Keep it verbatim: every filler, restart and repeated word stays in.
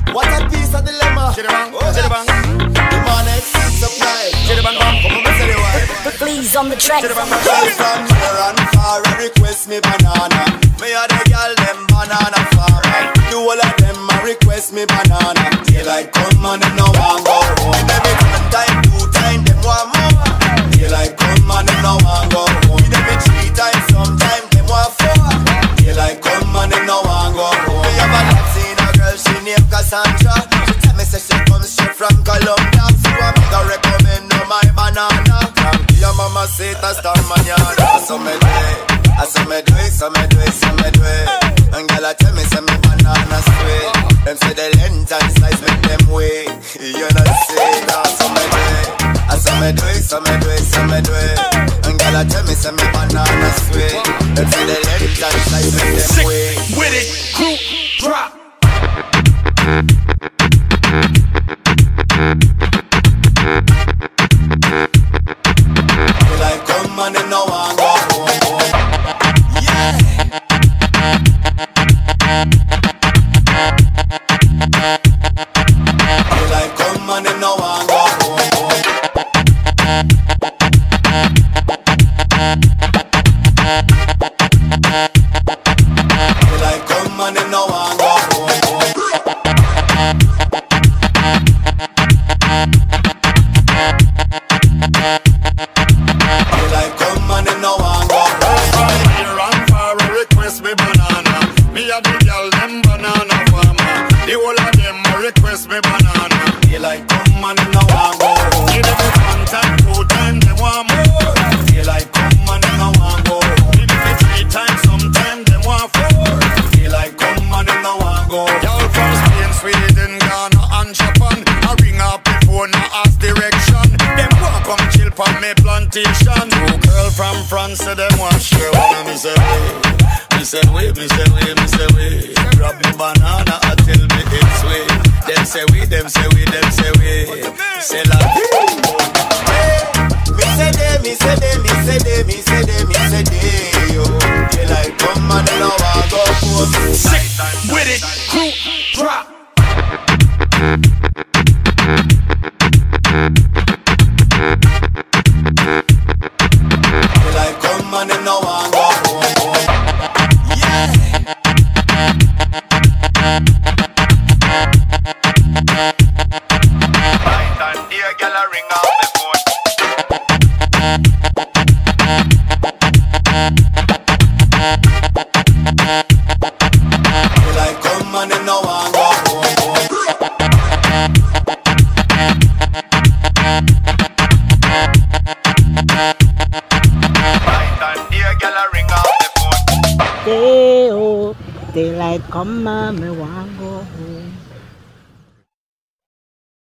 What a piece of dilemma. Chidabang, chidabang. Demonic supply. Chidabang, bang, come on, say the word. Please on the track. Chidabang, Girl bang. from here and far, I request me banana. Me a the girl them banana far. You all of them a request me banana. Daylight come and them no want go home. Every one time, two time, them want more. Daylight come and them no want go home. Every three times, sometime them want four. Daylight come and them no want go home. Me have a love seen a girl, she named Cassandra. She tell me say she comes straight from Colombia. So I make her recommend no my banana. Your mama say it a star mañana. So me do it, I so me do it, so me do it, so me do it. And girl a tell me say me banana sweet. Them say the length and size make them weigh. You know say that, so me do it, I so me do it, so me do it, so me do it. And girl a tell me say me banana sweet. Them say the length and size make them Sick weigh. with it, crew, drop. Like come and them no want go home. Yeah. Like come and them no want go home. Like come and them no want go home. Like come and them no want go home. Here and far, request me banana. Me a the girl them banana farmer. The whole of them a request me banana. Like come and them no want go home. Give them one time, two time, they want more. Like come and them no want go home. Give them three times, sometime they want four. Like come and them no want go home. Y'all from Spain, Sweden, Ghana and Japan. I ring up before no ask direction. Them want come chill on me plantation. Two girl from France, so them want share one. Me say wait, me say wait, me say wait, me say wait. Grab me banana and tell me it's way. Them say we, them say we, them say we. Say like Me say they, me say they, me say they, me say they, me say they, yo. They like come and they no want go home. sick with it, crew, drop. They like come and they no want go home. Yeah. Night and day, girl a ring off the phone. They like come and they no want go home. Night and day, girl a ring off the phone. They, oh, daylight come and me want go home.